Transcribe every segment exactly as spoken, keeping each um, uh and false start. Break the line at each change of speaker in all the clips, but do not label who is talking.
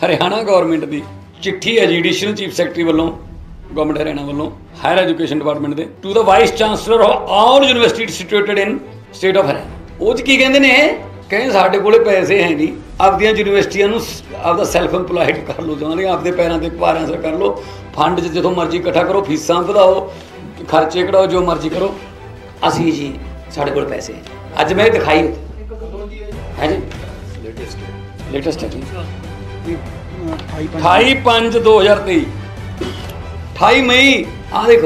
Haryana government की चिट्ठी है जी एडिशनल चीफ सैकटरी वालों गवर्नमेंट हरियाणा वालों हायर एजुकेशन डिपार्टमेंट के to the vice chancellor of all university situated in state of Haryana. वो की कहते ने कहें साढ़े कोले पैसे है नहीं, आपदियां यूनिवर्सिटियां नूं आपदा सैल्फ इंपलॉयड कर लो, जाने आपदे पैरों के भारां से कर लो, फंड जो मर्जी इकट्ठा करो, फीसां वधाओ, खर्चे कढ़ाओ, जो मर्जी करो, असी जी साढ़े कोल पैसे हैं। अज मैं दिखाई है जी लेटेस्ट है जी अठाई पाँच दो हज़ार तेई अठाई मई आ देखो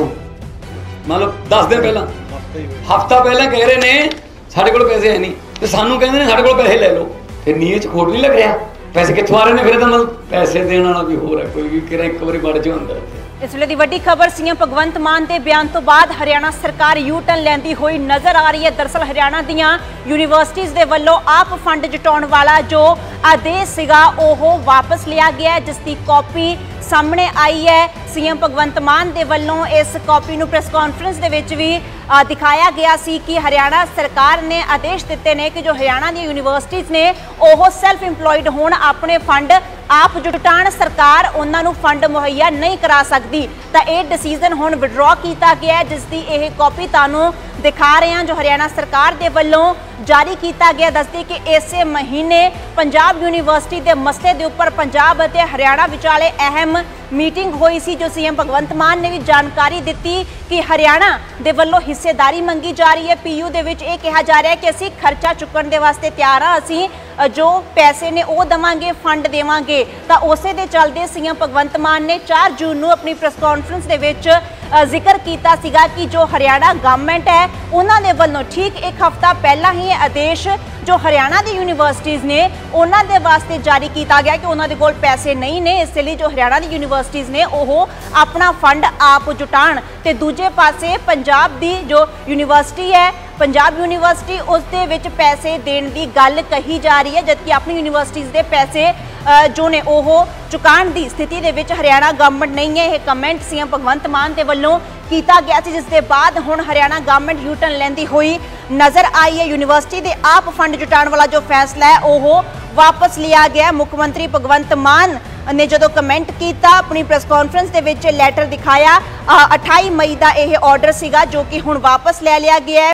मतलब दस दिन पहला हफ्ता पहला कह रहे ने साढ़े कोल पैसे है नहीं, तो सानू कहते हैं साढ़े कोल पैसे ले लो, फिर नीयत च खोट नहीं लग रहा, पैसे कित्थों आ रहे हैं, फिर तो मतलब पैसे देने वाला कोई होर है, कोई भी किरा एक बार बड़ जो अंदर।
इस ਵੇਲੇ ਦੀ ਵੱਡੀ ਖਬਰ ਸੀਐਮ ਭਗਵੰਤ ਮਾਨ ਦੇ ਬਿਆਨ ਤੋਂ ਬਾਅਦ ਹਰਿਆਣਾ ਸਰਕਾਰ ਯੂ ਟਰਨ ਲੈਂਦੀ ਹੋਈ ਨਜ਼ਰ ਆ ਰਹੀ ਹੈ। ਦਰਅਸਲ ਹਰਿਆਣਾ ਦੀਆਂ ਯੂਨੀਵਰਸਿਟੀਜ਼ ਦੇ ਵੱਲੋਂ ਆਪ ਫੰਡ ਜਟਾਉਣ ਵਾਲਾ ਜੋ ਆਦੇਸ਼ ਸੀਗਾ ਉਹ ਵਾਪਸ ਲਿਆ ਗਿਆ, ਜਿਸ ਦੀ ਕਾਪੀ ਸਾਹਮਣੇ ਆਈ ਹੈ। ਸੀਐਮ ਭਗਵੰਤ ਮਾਨ ਦੇ ਵੱਲੋਂ ਇਸ ਕਾਪੀ ਨੂੰ ਪ੍ਰੈਸ ਕਾਨਫਰੰਸ ਦੇ ਵਿੱਚ ਵੀ ਦਿਖਾਇਆ ਗਿਆ ਸੀ ਕਿ ਹਰਿਆਣਾ ਸਰਕਾਰ ਨੇ ਆਦੇਸ਼ ਦਿੱਤੇ ਨੇ ਕਿ ਜੋ ਹਰਿਆਣਾ ਦੀਆਂ ਯੂਨੀਵਰਸਿਟੀਜ਼ ਨੇ ਉਹ ਸੈਲਫ ਇੰਪਲੋਇਡ ਹੋਣ, ਆਪਣੇ ਫੰਡ ਆਪ ਜੁਟਾਉਣ, ਸਰਕਾਰ ਉਹਨਾਂ ਨੂੰ ਫੰਡ ਮੁਹੱਈਆ ਨਹੀਂ ਕਰਾ ਸਕਦੀ। ਤਾਂ ਇਹ ਡਿਸੀਜਨ ਹੁਣ ਵਿਡਰॉ ਕੀਤਾ ਗਿਆ, ਜਿਸ ਦੀ ਇਹ ਕਾਪੀ ਤੁਹਾਨੂੰ ਦਿਖਾ ਰਹੇ ਹਾਂ ਜੋ ਹਰਿਆਣਾ ਸਰਕਾਰ ਦੇ ਵੱਲੋਂ ਜਾਰੀ ਕੀਤਾ ਗਿਆ। ਦੱਸਦੀ ਕਿ ਇਸੇ ਮਹੀਨੇ ਪੰਜਾਬ ਯੂਨੀਵਰਸਿਟੀ ਦੇ ਮਸਲੇ ਦੇ ਉੱਪਰ ਪੰਜਾਬ ਅਤੇ ਹਰਿਆਣਾ ਵਿਚਾਲੇ ਅਹਿਮ ਮੀਟਿੰਗ ਹੋਈ ਸੀ, ਜੋ ਸੀਐਮ ਭਗਵੰਤ ਮਾਨ ਨੇ ਵੀ ਜਾਣਕਾਰੀ ਦਿੱਤੀ ਕਿ ਹਰਿਆਣਾ ਦੇ ਵੱਲੋਂ ਹਿੱਸੇਦਾਰੀ ਮੰਗੀ ਜਾ ਰਹੀ ਹੈ ਪੀਯੂ ਦੇ ਵਿੱਚ। ਇਹ ਕਿਹਾ ਜਾ ਰਿਹਾ ਹੈ ਕਿ ਅਸੀਂ ਖਰਚਾ ਚੁੱਕਣ ਦੇ ਵਾਸਤੇ ਤਿਆਰ ਹਾਂ, ਅਸੀਂ ਜੋ ਪੈਸੇ ਨੇ ਉਹ ਦੇਵਾਂਗੇ, ਫੰਡ ਦੇਵਾਂਗੇ। ਤਾਂ ਉਸੇ ਦੇ ਚੱਲਦੇ ਸੀਐਮ ਭਗਵੰਤ ਮਾਨ ਨੇ ਚਾਰ ਜੂਨ ਨੂੰ ਆਪਣੀ ਪ੍ਰੈਸ ਕਾਨਫਰੰਸ ਦੇ ਵਿੱਚ ਜ਼ਿਕਰ ਕੀਤਾ ਸੀਗਾ ਕਿ ਜੋ ਹਰਿਆਣਾ ਗਵਰਨਮੈਂਟ ਹੈ ਉਹਨਾਂ ਦੇ ਵੱਲੋਂ ਠੀਕ ਇੱਕ ਹਫ਼ਤਾ ਪਹਿਲਾਂ ਹੀ ਇਹ ਆਦੇਸ਼ ਜੋ ਹਰਿਆਣਾ ਦੀ ਯੂਨੀਵਰਸਿਟੀਜ਼ ਨੇ ਉਹਨਾਂ ਦੇ ਵਾਸਤੇ ਜਾਰੀ ਕੀਤਾ ਗਿਆ ਕਿ ਉਹਨਾਂ ਦੇ ਕੋਲ ਪੈਸੇ ਨਹੀਂ ਨੇ, ਇਸ ਲਈ ਜੋ ਹਰਿਆਣਾ ਦੀ ਯੂਨੀਵਰਸਿਟੀਜ਼ ਨੇ ਉਹ ਆਪਣਾ ਫੰਡ ਆਪ ਜੁਟਾਉਣ। ਤੇ ਦੂਜੇ ਪਾਸੇ ਪੰਜਾਬ ਦੀ ਜੋ ਯੂਨੀਵਰਸਿਟੀ ਹੈ पंजाब यूनिवर्सिटी उस दे विच पैसे देने की गल कही जा रही है, जबकि अपनी यूनिवर्सिटीज़ के पैसे जो ने ओह चुकाण की स्थिति दे विच हरियाणा गवर्नमेंट नहीं है। यह कमेंट सीएम भगवंत मान के वल्लों किया गया सी, जिस दे बाद हुण हरियाणा गवर्नमेंट यू टर्न लैंदी हुई नज़र आई है। यूनिवर्सिटी के आप फंड जुटाने वाला जो फैसला है वह वापस लिया गया। मुख्यमंत्री भगवंत मान ने जो कमेंट किया अपनी प्रेस कॉन्फ्रेंस के विच लैटर दिखाया, अठाई मई का यह ऑर्डर सीगा जो कि हुण वापस लै लिया गया है।